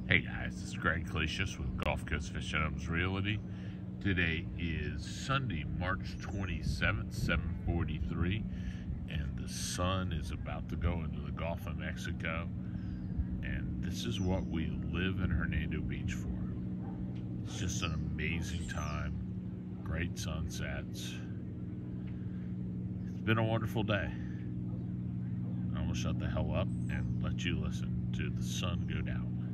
Hey guys, this is Greg Clesius with Gulf Coast Fishing Homes Realty. Today is Sunday, March 27th, 7:43, and the sun is about to go into the Gulf of Mexico. And this is what we live in Hernando Beach for. It's just an amazing time, great sunsets. It's been a wonderful day. I'm gonna shut the hell up and let you listen to the sun go down.